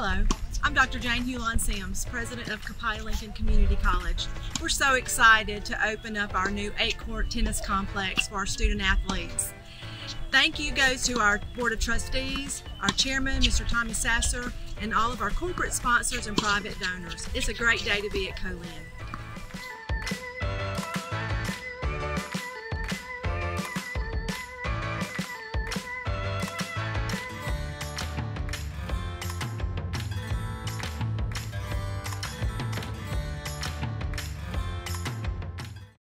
Hello, I'm Dr. Jane Hulon-Sims, President of Copiah-Lincoln Community College. We're so excited to open up our new 8-court tennis complex for our student athletes. Thank you goes to our Board of Trustees, our Chairman, Mr. Tommy Sasser, and all of our corporate sponsors and private donors. It's a great day to be at Co-Lin.